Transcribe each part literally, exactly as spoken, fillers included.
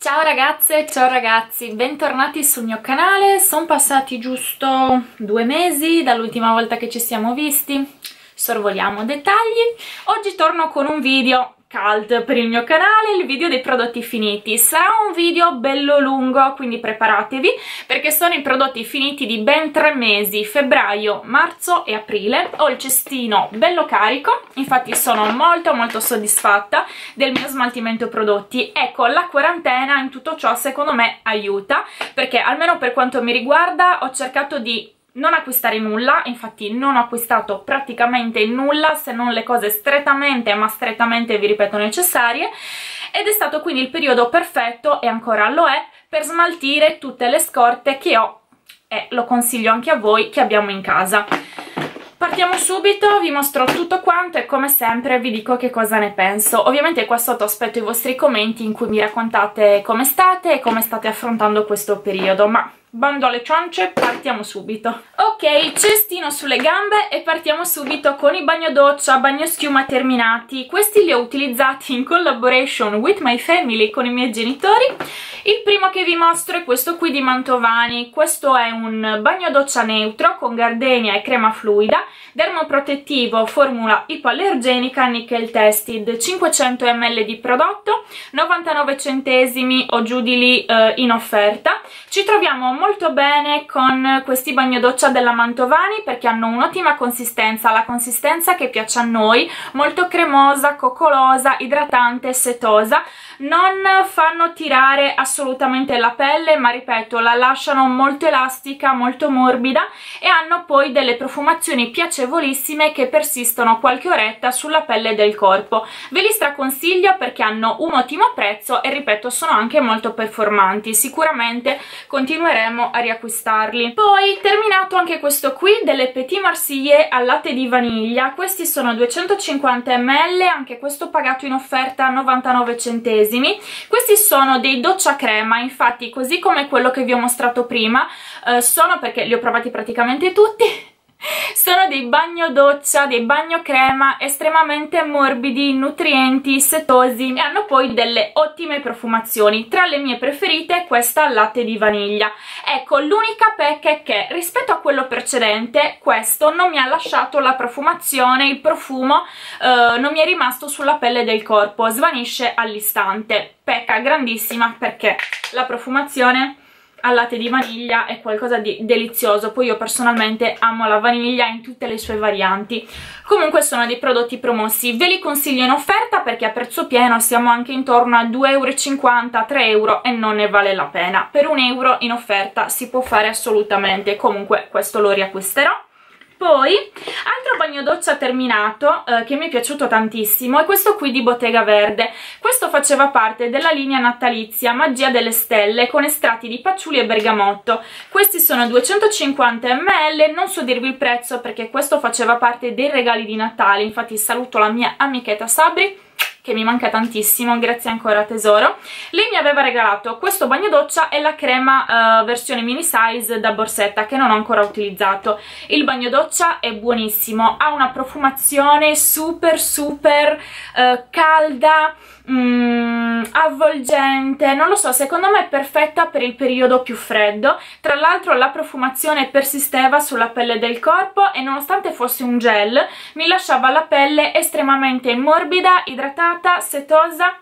Ciao ragazze, ciao ragazzi, bentornati sul mio canale. Sono passati giusto due mesi dall'ultima volta che ci siamo visti, sorvoliamo dettagli. Oggi torno con un video cult per il mio canale, il video dei prodotti finiti. Sarà un video bello lungo, quindi preparatevi, perché sono i prodotti finiti di ben tre mesi, febbraio, marzo e aprile. Ho il cestino bello carico, infatti sono molto molto soddisfatta del mio smaltimento prodotti. Ecco, la quarantena in tutto ciò secondo me aiuta, perché almeno per quanto mi riguarda ho cercato di non acquistare nulla, infatti non ho acquistato praticamente nulla se non le cose strettamente, ma strettamente vi ripeto necessarie, ed è stato quindi il periodo perfetto, e ancora lo è, per smaltire tutte le scorte che ho, e lo consiglio anche a voi che abbiamo in casa. Partiamo subito, vi mostro tutto quanto e come sempre vi dico che cosa ne penso. Ovviamente qua sotto aspetto i vostri commenti in cui mi raccontate come state e come state affrontando questo periodo, ma bando alle ciance, partiamo subito. Ok, cestino sulle gambe e partiamo subito con i bagno doccia, bagno schiuma terminati. Questi li ho utilizzati in collaboration with my family, con i miei genitori. Il primo che vi mostro è questo qui di Mantovani. Questo è un bagno doccia neutro con gardenia e crema fluida, dermoprotettivo, formula ipoallergenica, nickel tested, cinquecento millilitri di prodotto, novantanove centesimi o giù di lì eh, in offerta. Ci troviamo molto bene con questi bagno doccia della Mantovani perché hanno un'ottima consistenza, la consistenza che piace a noi, molto cremosa, coccolosa, idratante, setosa. Non fanno tirare assolutamente la pelle, ma ripeto, la lasciano molto elastica, molto morbida, e hanno poi delle profumazioni piacevolissime che persistono qualche oretta sulla pelle del corpo. Ve li straconsiglio perché hanno un ottimo prezzo e ripeto sono anche molto performanti. Sicuramente continueremo a riacquistarli. Poi terminato anche questo qui delle Petit Marseillais al latte di vaniglia. Questi sono duecentocinquanta millilitri, anche questo pagato in offerta a novantanove centesimi. Questi sono dei doccia crema, infatti così come quello che vi ho mostrato prima, eh, sono, perché li ho provati praticamente tutti, sono dei bagno doccia, dei bagno crema estremamente morbidi, nutrienti, setosi, e hanno poi delle ottime profumazioni. Tra le mie preferite questa al latte di vaniglia. Ecco, l'unica pecca è che rispetto a quello precedente questo non mi ha lasciato la profumazione, il profumo eh, non mi è rimasto sulla pelle del corpo, svanisce all'istante. Pecca grandissima, perché la profumazione al latte di vaniglia è qualcosa di delizioso. Poi io personalmente amo la vaniglia in tutte le sue varianti. Comunque sono dei prodotti promossi, ve li consiglio in offerta perché a prezzo pieno siamo anche intorno a due e cinquanta, tre euro, e non ne vale la pena. Per un euro in offerta si può fare assolutamente. Comunque questo lo riacquisterò. Poi, altro bagno doccia terminato eh, che mi è piaciuto tantissimo è questo qui di Bottega Verde. Questo faceva parte della linea natalizia Magia delle Stelle con estratti di patchouli e bergamotto. Questi sono duecentocinquanta millilitri, non so dirvi il prezzo perché questo faceva parte dei regali di Natale. Infatti saluto la mia amichetta Sabri, che mi manca tantissimo, grazie ancora tesoro. Lei mi aveva regalato questo bagno doccia e la crema uh, versione mini size da borsetta che non ho ancora utilizzato. Il bagno doccia è buonissimo, ha una profumazione super super uh, calda, Mm, avvolgente, non lo so, secondo me è perfetta per il periodo più freddo. Tra l'altro la profumazione persisteva sulla pelle del corpo e nonostante fosse un gel mi lasciava la pelle estremamente morbida, idratata, setosa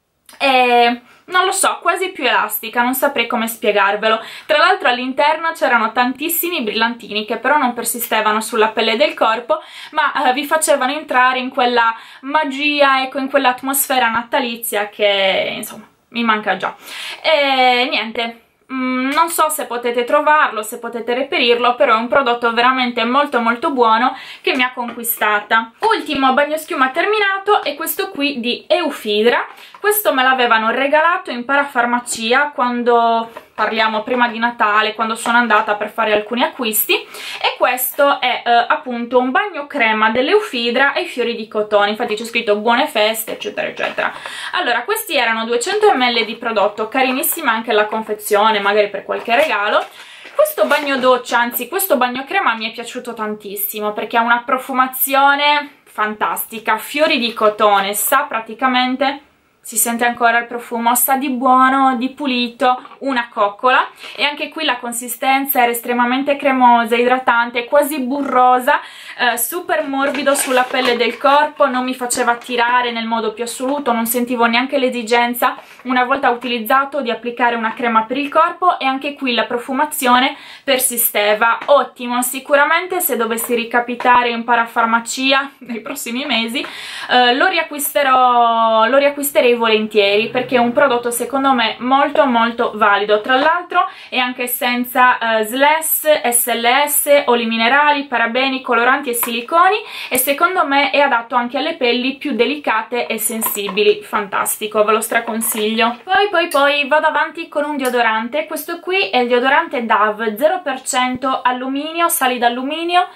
e non lo so, quasi più elastica, non saprei come spiegarvelo. Tra l'altro all'interno c'erano tantissimi brillantini che però non persistevano sulla pelle del corpo, ma eh, vi facevano entrare in quella magia, ecco, in quell'atmosfera natalizia che insomma mi manca già. E niente, Mm, non so se potete trovarlo, se potete reperirlo, però è un prodotto veramente molto molto buono che mi ha conquistata. Ultimo bagno schiuma terminato è questo qui di Eufidra. Questo me l'avevano regalato in parafarmacia quando parliamo prima di Natale, quando sono andata per fare alcuni acquisti, e questo è eh, appunto un bagno crema dell'Eufidra ai fiori di cotone. Infatti c'è scritto buone feste eccetera eccetera. Allora, questi erano duecento millilitri di prodotto, carinissima anche la confezione, magari per qualche regalo. Questo bagno doccia, anzi questo bagno crema mi è piaciuto tantissimo perché ha una profumazione fantastica, fiori di cotone, sa praticamente si sente ancora il profumo, sa di buono, di pulito, una coccola, e anche qui la consistenza era estremamente cremosa, idratante, quasi burrosa, eh, super morbido sulla pelle del corpo, non mi faceva tirare nel modo più assoluto, non sentivo neanche l'esigenza, una volta utilizzato, di applicare una crema per il corpo, e anche qui la profumazione persisteva. Ottimo, sicuramente se dovessi ricapitare in parafarmacia nei prossimi mesi eh, lo riacquisterò, lo riacquisterei volentieri, perché è un prodotto secondo me molto molto valido. Tra l'altro è anche senza eh, S L E S, S L S, oli minerali, parabeni, coloranti e siliconi, e secondo me è adatto anche alle pelli più delicate e sensibili. Fantastico, ve lo straconsiglio. Poi poi poi vado avanti con un deodorante. Questo qui è il deodorante Dove zero per cento alluminio, sali d'alluminio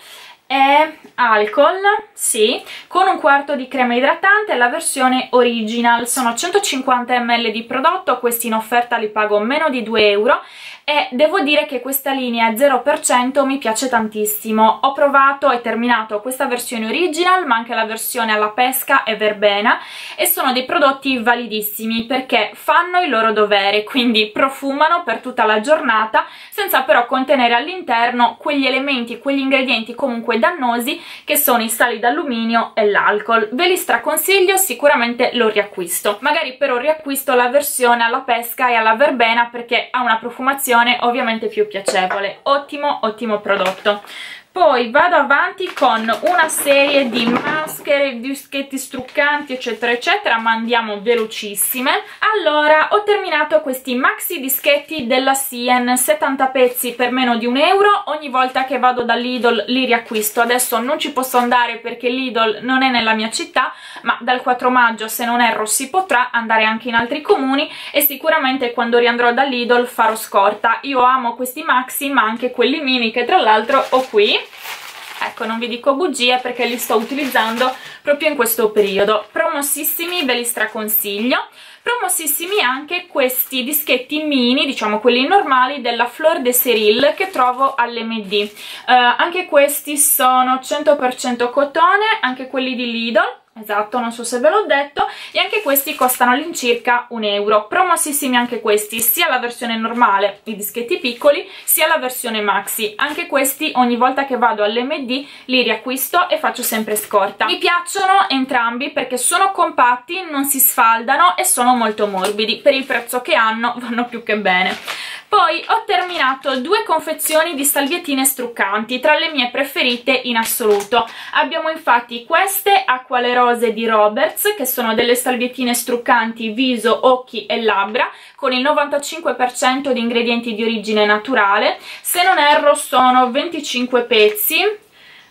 e alcol, sì, con un quarto di crema idratante, la versione original. Sono centocinquanta millilitri di prodotto, questi in offerta li pago meno di due euro, e devo dire che questa linea zero per cento mi piace tantissimo. Ho provato e terminato questa versione original, ma anche la versione alla pesca e verbena, e sono dei prodotti validissimi perché fanno il loro dovere, quindi profumano per tutta la giornata senza però contenere all'interno quegli elementi, quegli ingredienti comunque dannosi che sono i sali d'alluminio e l'alcol. Ve li straconsiglio, sicuramente lo riacquisto. Magari però riacquisto la versione alla pesca e alla verbena perché ha una profumazione ovviamente più piacevole. Ottimo, ottimo prodotto. Poi vado avanti con una serie di maschere, dischetti struccanti eccetera eccetera, ma andiamo velocissime. Allora, ho terminato questi maxi dischetti della Sien, settanta pezzi per meno di un euro. Ogni volta che vado da Lidl li riacquisto. Adesso non ci posso andare perché Lidl non è nella mia città, ma dal quattro maggio, se non erro, si potrà andare anche in altri comuni, e sicuramente quando riandrò da Lidl farò scorta. Io amo questi maxi, ma anche quelli mini che tra l'altro ho qui. Ecco, non vi dico bugie perché li sto utilizzando proprio in questo periodo. Promossissimi, ve li straconsiglio. Promossissimi anche questi dischetti mini, diciamo quelli normali, della Fleur de Cyril, che trovo all'M D. Uh, anche questi sono cento per cento cotone, anche quelli di Lidl. Esatto, non so se ve l'ho detto, e anche questi costano all'incirca un euro. Promossissimi anche questi, sia la versione normale, i dischetti piccoli, sia la versione maxi. Anche questi ogni volta che vado all'M D li riacquisto e faccio sempre scorta. Mi piacciono entrambi perché sono compatti, non si sfaldano e sono molto morbidi. Per il prezzo che hanno vanno più che bene. Poi ho terminato due confezioni di salviettine struccanti, tra le mie preferite in assoluto. Abbiamo infatti queste acquale rose di Roberts, che sono delle salviettine struccanti viso, occhi e labbra, con il novantacinque per cento di ingredienti di origine naturale. Se non erro sono venticinque pezzi.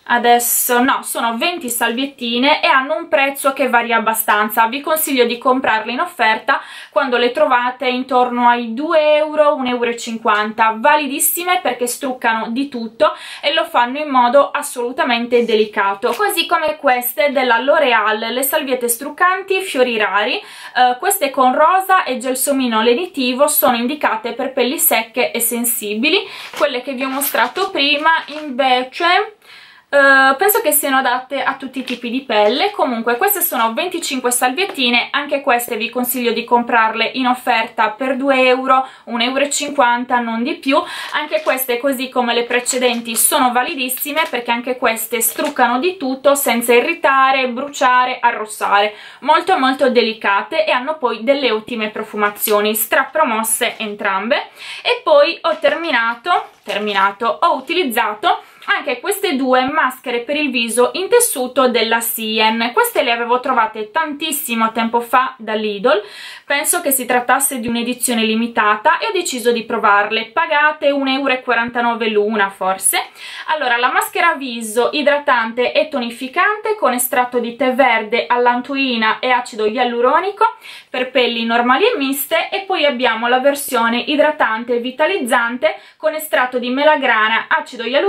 Adesso no, sono venti salviettine e hanno un prezzo che varia abbastanza. Vi consiglio di comprarle in offerta quando le trovate intorno ai due euro, un euro e cinquanta. Validissime perché struccano di tutto e lo fanno in modo assolutamente delicato. Così come queste della L'Oreal, le salviette struccanti fiori rari. Eh, queste con rosa e gelsomino lenitivo sono indicate per pelli secche e sensibili. Quelle che vi ho mostrato prima invece... Uh, penso che siano adatte a tutti i tipi di pelle. Comunque queste sono venticinque salviettine, anche queste vi consiglio di comprarle in offerta per due euro, un euro e cinquanta, non di più. Anche queste, così come le precedenti, sono validissime perché anche queste struccano di tutto senza irritare, bruciare, arrossare, molto molto delicate, e hanno poi delle ottime profumazioni, strapromosse entrambe. E poi ho terminato, terminato, ho utilizzato anche queste due maschere per il viso in tessuto della Sien. Queste le avevo trovate tantissimo tempo fa da Lidl, penso che si trattasse di un'edizione limitata, e ho deciso di provarle, pagate un euro e quarantanove l'una forse. Allora, la maschera viso idratante e tonificante con estratto di tè verde, allantoina e acido ialuronico per pelli normali e miste, e poi abbiamo la versione idratante e vitalizzante con estratto di melagrana, acido ialuronico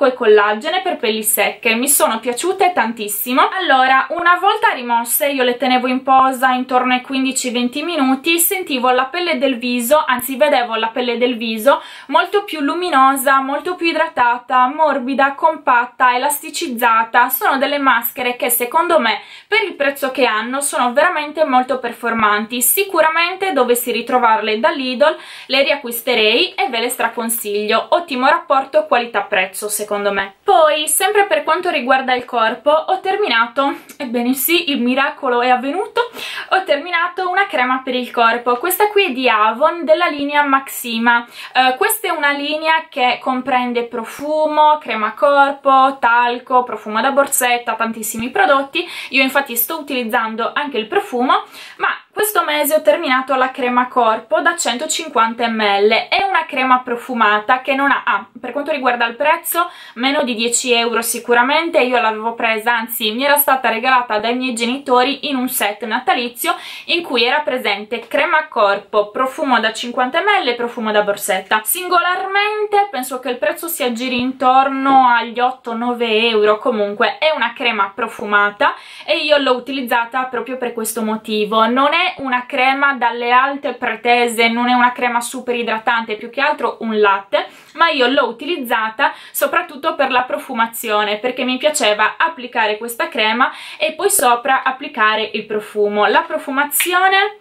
e collagene per pelli secche, mi sono piaciute tantissimo. Allora, una volta rimosse, io le tenevo in posa intorno ai quindici venti minuti, sentivo la pelle del viso, anzi vedevo la pelle del viso molto più luminosa, molto più idratata, morbida, compatta, elasticizzata. Sono delle maschere che secondo me per il prezzo che hanno sono veramente molto performanti. Sicuramente dovessi ritrovarle da Lidl le riacquisterei e ve le straconsiglio. Ottimo rapporto qualità-prezzo secondo me. Poi, sempre per quanto riguarda il corpo, ho terminato, ebbene sì, il miracolo è avvenuto, ho terminato una crema per il corpo. Questa qui è di Avon, della linea Maxima. Uh, questa è una linea che comprende profumo, crema corpo, talco, profumo da borsetta, tantissimi prodotti. Io infatti sto utilizzando anche il profumo, ma questo mese ho terminato la crema corpo da centocinquanta millilitri. È una crema profumata che non ha, ah, per quanto riguarda il prezzo, meno di dieci euro sicuramente. Io l'avevo presa, anzi mi era stata regalata dai miei genitori in un set natalizio in cui era presente crema corpo, profumo da cinquanta millilitri e profumo da borsetta. Singolarmente penso che il prezzo si aggiri intorno agli otto nove euro. Comunque è una crema profumata e io l'ho utilizzata proprio per questo motivo. Non è una crema dalle alte pretese, non è una crema super idratante, più che altro un latte, ma io l'ho utilizzata soprattutto per la profumazione, perché mi piaceva applicare questa crema e poi sopra applicare il profumo. La profumazione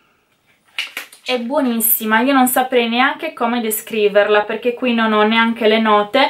è buonissima, io non saprei neanche come descriverla perché qui non ho neanche le note,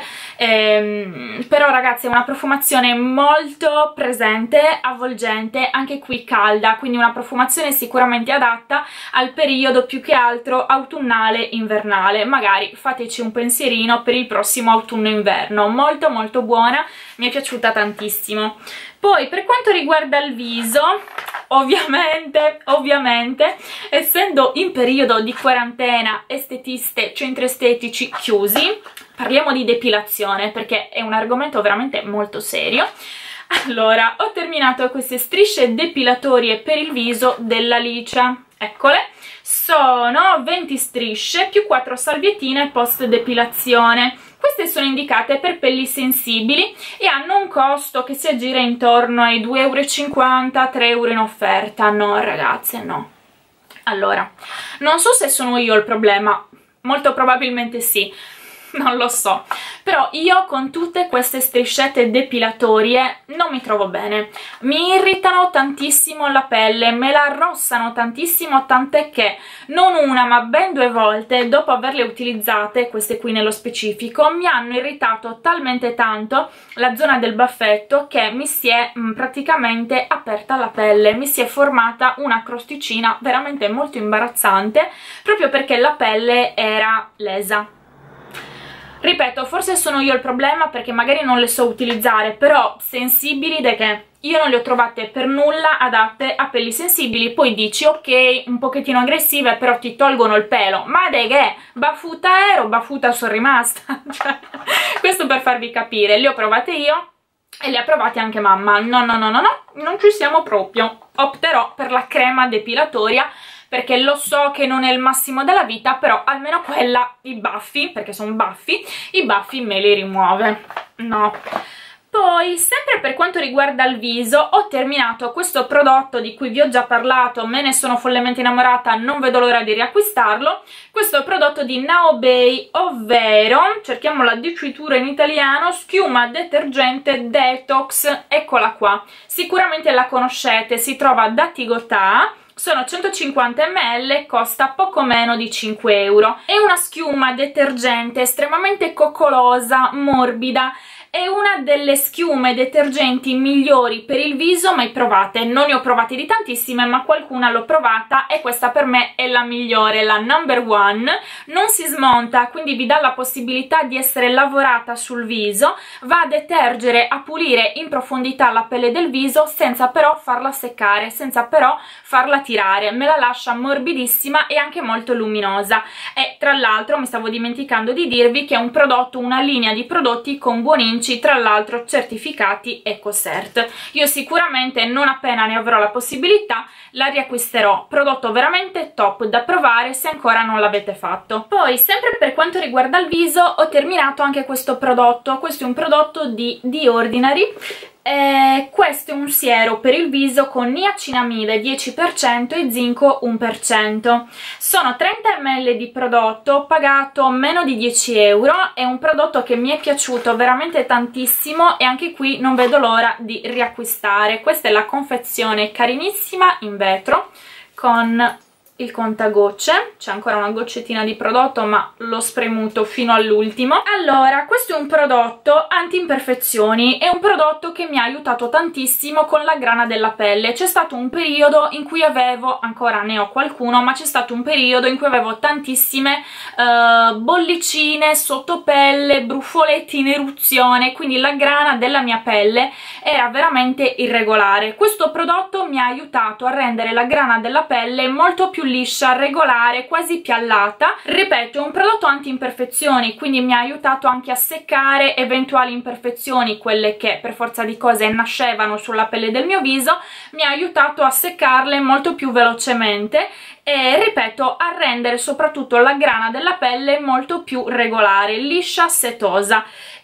ehm, però ragazzi è una profumazione molto presente, avvolgente, anche qui calda, quindi una profumazione sicuramente adatta al periodo più che altro autunnale invernale. Magari fateci un pensierino per il prossimo autunno-inverno. Molto molto buona, mi è piaciuta tantissimo. Poi per quanto riguarda il viso, ovviamente, ovviamente, essendo in periodo di quarantena, estetiste, centri estetici chiusi, parliamo di depilazione perché è un argomento veramente molto serio. Allora, ho terminato queste strisce depilatorie per il viso della Licia, eccole. Sono venti strisce più quattro salviettine post depilazione. Queste sono indicate per pelli sensibili e hanno un costo che si aggira intorno ai due e cinquanta euro, tre euro in offerta. No ragazze, no. Allora, non so se sono io il problema, molto probabilmente sì, non lo so, però io con tutte queste striscette depilatorie non mi trovo bene, mi irritano tantissimo la pelle, me la arrossano tantissimo, tant'è che non una ma ben due volte dopo averle utilizzate, queste qui nello specifico, mi hanno irritato talmente tanto la zona del baffetto che mi si è mh, praticamente aperta la pelle, mi si è formata una crosticina veramente molto imbarazzante proprio perché la pelle era lesa. Ripeto, forse sono io il problema perché magari non le so utilizzare, però sensibili da che io non le ho trovate per nulla adatte a pelli sensibili. Poi dici ok, un pochettino aggressive, però ti tolgono il pelo, ma de che? Baffuta ero, baffuta sono rimasta. Cioè, questo per farvi capire, le ho provate io e le ha provate anche mamma. No no no no no, non ci siamo proprio. Opterò per la crema depilatoria perché lo so che non è il massimo della vita, però almeno quella, i baffi, perché sono baffi, i baffi me li rimuove. No. Poi, sempre per quanto riguarda il viso, ho terminato questo prodotto di cui vi ho già parlato, me ne sono follemente innamorata, non vedo l'ora di riacquistarlo. Questo è il prodotto di Now Bay, ovvero, cerchiamo la dicitura in italiano, schiuma detergente detox, eccola qua. Sicuramente la conoscete, si trova da Tigotà. Sono centocinquanta millilitri, costa poco meno di cinque euro. È una schiuma detergente estremamente coccolosa, morbida. È una delle schiume detergenti migliori per il viso mai provate. Non ne ho provate di tantissime, ma qualcuna l'ho provata e questa per me è la migliore, la number one. Non si smonta, quindi vi dà la possibilità di essere lavorata sul viso, va a detergere, a pulire in profondità la pelle del viso senza però farla seccare, senza però farla tirare. Me la lascia morbidissima e anche molto luminosa. E tra l'altro mi stavo dimenticando di dirvi che è un prodotto, una linea di prodotti con buon inci, tra l'altro certificati EcoCert. Io sicuramente non appena ne avrò la possibilità la riacquisterò. Prodotto veramente top da provare se ancora non l'avete fatto. utilizzato. Poi, sempre per quanto riguarda il viso, ho terminato anche questo prodotto. Questo è un prodotto di The Ordinary. Eh, questo è un siero per il viso con niacinamide dieci per cento e zinco uno per cento. Sono trenta millilitri di prodotto, ho pagato meno di dieci euro. È un prodotto che mi è piaciuto veramente tantissimo e anche qui non vedo l'ora di riacquistare. Questa è la confezione carinissima in vetro con il contagocce, c'è ancora una goccettina di prodotto ma l'ho spremuto fino all'ultimo. Allora, questo è un prodotto anti-imperfezioni, è un prodotto che mi ha aiutato tantissimo con la grana della pelle. C'è stato un periodo in cui avevo, ancora ne ho qualcuno, ma c'è stato un periodo in cui avevo tantissime uh, bollicine sotto pelle, brufoletti in eruzione, quindi la grana della mia pelle era veramente irregolare. Questo prodotto mi ha aiutato a rendere la grana della pelle molto più liscia, regolare, quasi piallata. Ripeto, è un prodotto anti-imperfezioni, quindi mi ha aiutato anche a seccare eventuali imperfezioni, quelle che per forza di cose nascevano sulla pelle del mio viso, mi ha aiutato a seccarle molto più velocemente e, ripeto, a rendere soprattutto la grana della pelle molto più regolare, liscia, setosa.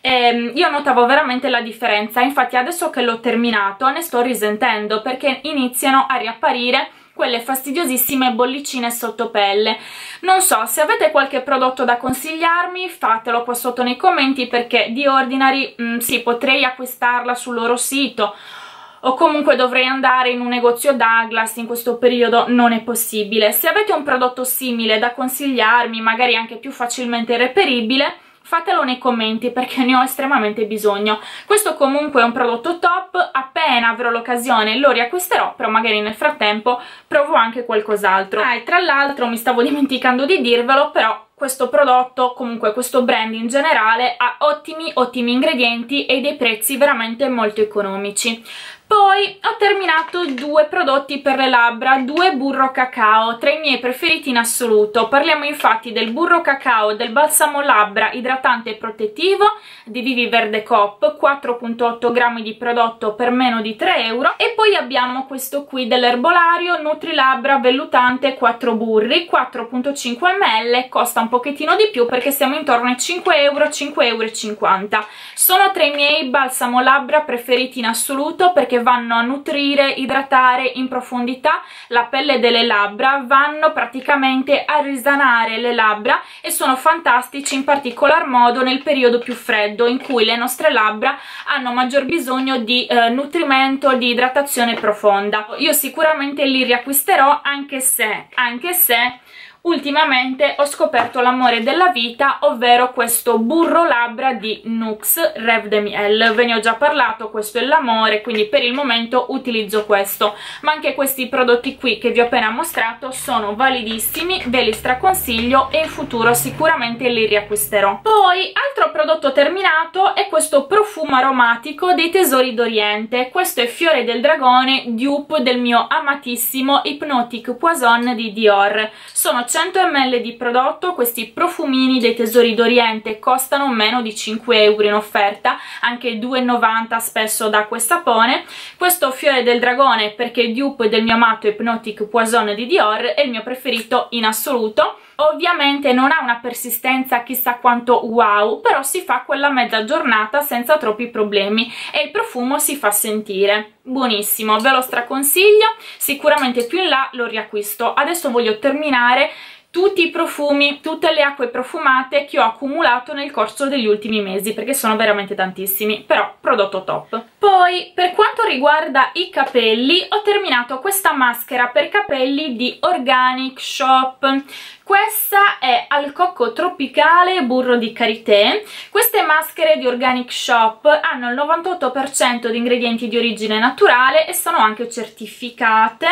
E io notavo veramente la differenza, infatti adesso che l'ho terminato ne sto risentendo perché iniziano a riapparire quelle fastidiosissime bollicine sotto pelle. Non so, se avete qualche prodotto da consigliarmi fatelo qua sotto nei commenti, perché The Ordinary mh, sì, potrei acquistarla sul loro sito o comunque dovrei andare in un negozio Douglas, in questo periodo non è possibile. Se avete un prodotto simile da consigliarmi, magari anche più facilmente reperibile, fatelo nei commenti perché ne ho estremamente bisogno. Questo comunque è un prodotto top, appena avrò l'occasione lo riacquisterò, però magari nel frattempo provo anche qualcos'altro. Ah, e tra l'altro mi stavo dimenticando di dirvelo, però questo prodotto, comunque questo brand in generale, ha ottimi ottimi ingredienti e dei prezzi veramente molto economici. Poi ho terminato due prodotti per le labbra, due burro cacao, tra i miei preferiti in assoluto. Parliamo infatti del burro cacao del balsamo labbra idratante e protettivo di Vivi Verde Cop, quattro virgola otto grammi di prodotto per meno di tre euro. E poi abbiamo questo qui dell'erbolario Nutrilabra vellutante quattro burri, quattro virgola cinque millilitri, costa un pochettino di più perché siamo intorno ai cinque euro, cinque euro e cinquanta. Sono tra i miei balsamo labbra preferiti in assoluto perché vanno a nutrire, idratare in profondità la pelle delle labbra, vanno praticamente a risanare le labbra e sono fantastici in particolar modo nel periodo più freddo in cui le nostre labbra hanno maggior bisogno di eh, nutrimento, di idratazione profonda. Io sicuramente li riacquisterò, anche se, anche se ultimamente ho scoperto l'amore della vita, ovvero questo burro labbra di Nuxe Rêve de Miel. Ve ne ho già parlato, questo è l'amore, quindi per il momento utilizzo questo, ma anche questi prodotti qui che vi ho appena mostrato sono validissimi, ve li straconsiglio e in futuro sicuramente li riacquisterò. Poi, altro prodotto terminato è questo profumo aromatico dei Tesori d'Oriente. Questo è Fiore del Dragone, dupe del mio amatissimo Hypnotic Poison di Dior. Sono cento millilitri di prodotto, questi profumini dei Tesori d'Oriente costano meno di cinque euro in offerta, anche due e novanta spesso da acquistapone. Questo Fiore del Dragone, perché dupe del mio amato Hypnotic Poison di Dior, è il mio preferito in assoluto. Ovviamente non ha una persistenza chissà quanto wow, però si fa quella mezza giornata senza troppi problemi e il profumo si fa sentire. Buonissimo, ve lo straconsiglio, sicuramente più in là lo riacquisto. Adesso voglio terminare tutti i profumi, tutte le acque profumate che ho accumulato nel corso degli ultimi mesi, perché sono veramente tantissimi, però prodotto top. Poi, per quanto riguarda i capelli, ho terminato questa maschera per capelli di Organic Shop. Questa è al cocco tropicale burro di karité. Queste maschere di Organic Shop hanno il novantotto per cento di ingredienti di origine naturale e sono anche certificate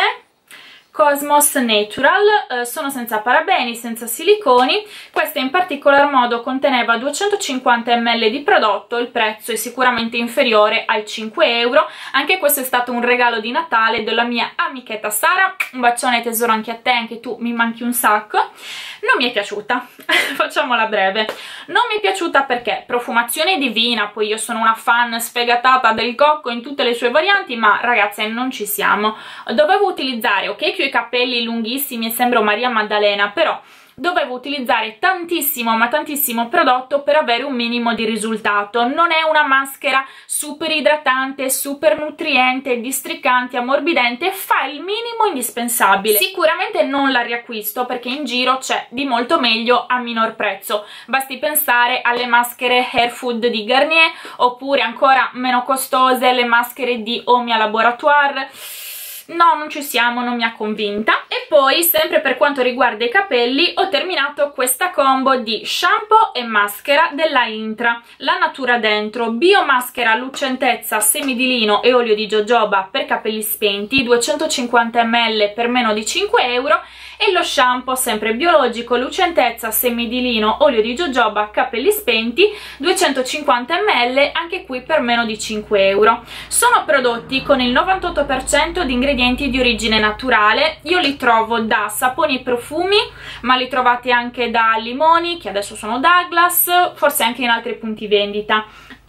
Cosmos Natural, eh, sono senza parabeni, senza siliconi. Questa in particolar modo conteneva duecentocinquanta millilitri di prodotto, il prezzo è sicuramente inferiore ai cinque euro. Anche questo è stato un regalo di Natale della mia amichetta Sara, un bacione tesoro anche a te, anche tu mi manchi un sacco. Non mi è piaciuta, facciamola breve, non mi è piaciuta perché profumazione divina, poi io sono una fan sfegatata del cocco in tutte le sue varianti, ma ragazze non ci siamo. Dovevo utilizzare, ok che ho i capelli lunghissimi e sembro Maria Maddalena, però dovevo utilizzare tantissimo ma tantissimo prodotto per avere un minimo di risultato. Non è una maschera super idratante, super nutriente, districante, ammorbidente, fa il minimo indispensabile. Sicuramente non la riacquisto perché in giro c'è di molto meglio a minor prezzo, basti pensare alle maschere Hair Food di Garnier, oppure ancora meno costose le maschere di Omia Laboratoire. No, non ci siamo, non mi ha convinta. E poi, sempre per quanto riguarda i capelli, ho terminato questa combo di shampoo e maschera della Intra, la Natura Dentro, biomaschera lucentezza, semi di lino e olio di jojoba per capelli spenti, duecentocinquanta millilitri per meno di cinque euro, e lo shampoo sempre biologico, lucentezza, semi di lino, olio di jojoba, capelli spenti, duecentocinquanta millilitri, anche qui per meno di cinque euro. Sono prodotti con il novantotto per cento di ingredienti di origine naturale. Io li trovo da saponi e profumi, ma li trovate anche da limoni, che adesso sono Douglas, forse anche in altri punti vendita.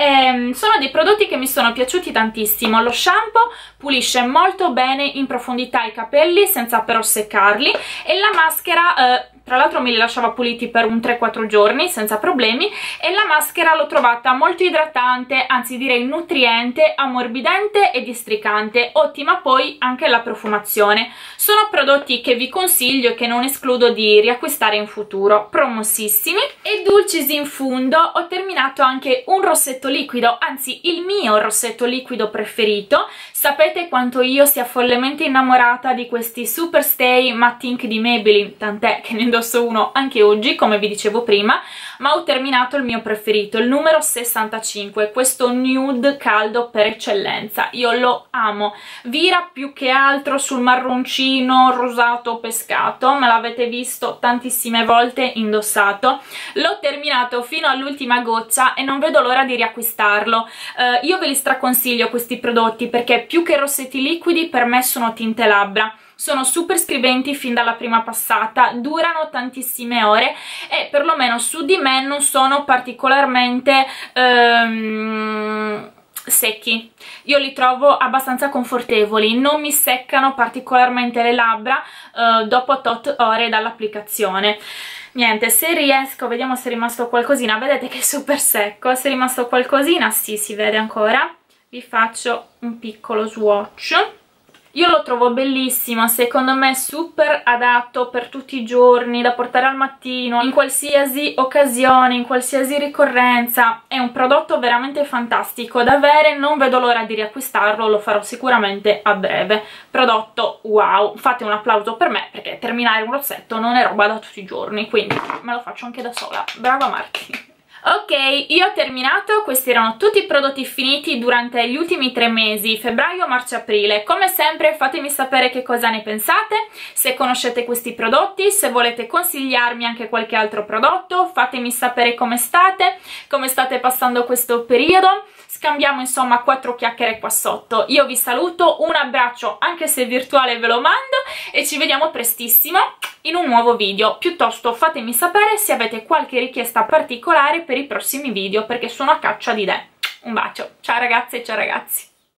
E sono dei prodotti che mi sono piaciuti tantissimo. Lo shampoo pulisce molto bene in profondità i capelli senza però seccarli, e la maschera eh, tra l'altro me li lasciava puliti per un tre quattro giorni senza problemi, e la maschera l'ho trovata molto idratante, anzi direi nutriente, ammorbidente e districante. Ottima poi anche la profumazione. Sono prodotti che vi consiglio e che non escludo di riacquistare in futuro, promossissimi. E dulcis in fundo, ho terminato anche un rossetto liquido, anzi il mio rossetto liquido preferito. Sapete quanto io sia follemente innamorata di questi Super Stay Matte Ink di Maybelline, tant'è che ne indosso uno anche oggi, come vi dicevo prima, ma ho terminato il mio preferito, il numero sessantacinque, questo nude caldo per eccellenza. Io lo amo, vira più che altro sul marroncino rosato pescato, me l'avete visto tantissime volte indossato. L'ho terminato fino all'ultima goccia e non vedo l'ora di riacquistarlo. Uh, io ve li straconsiglio questi prodotti perché più che rossetti liquidi per me sono tinte labbra. Sono super scriventi fin dalla prima passata, durano tantissime ore e perlomeno su di me non sono particolarmente ehm, secchi. Io li trovo abbastanza confortevoli, non mi seccano particolarmente le labbra eh, dopo tot ore dall'applicazione. Niente, se riesco, vediamo se è rimasto qualcosina, vedete che è super secco, se è rimasto qualcosina, sì, si vede ancora. Vi faccio un piccolo swatch. Io lo trovo bellissimo, secondo me super adatto per tutti i giorni, da portare al mattino, in qualsiasi occasione, in qualsiasi ricorrenza. È un prodotto veramente fantastico da avere, non vedo l'ora di riacquistarlo, lo farò sicuramente a breve. Prodotto wow, fate un applauso per me perché terminare un rossetto non è roba da tutti i giorni, quindi me lo faccio anche da sola. Brava Marti! Ok, io ho terminato, questi erano tutti i prodotti finiti durante gli ultimi tre mesi, febbraio, marzo e aprile. Come sempre fatemi sapere che cosa ne pensate, se conoscete questi prodotti, se volete consigliarmi anche qualche altro prodotto, fatemi sapere come state, come state passando questo periodo. Scambiamo insomma quattro chiacchiere qua sotto. Io vi saluto, un abbraccio anche se virtuale ve lo mando e ci vediamo prestissimo in un nuovo video. Piuttosto fatemi sapere se avete qualche richiesta particolare per i prossimi video perché sono a caccia di idee. Un bacio, ciao ragazze e ciao ragazzi!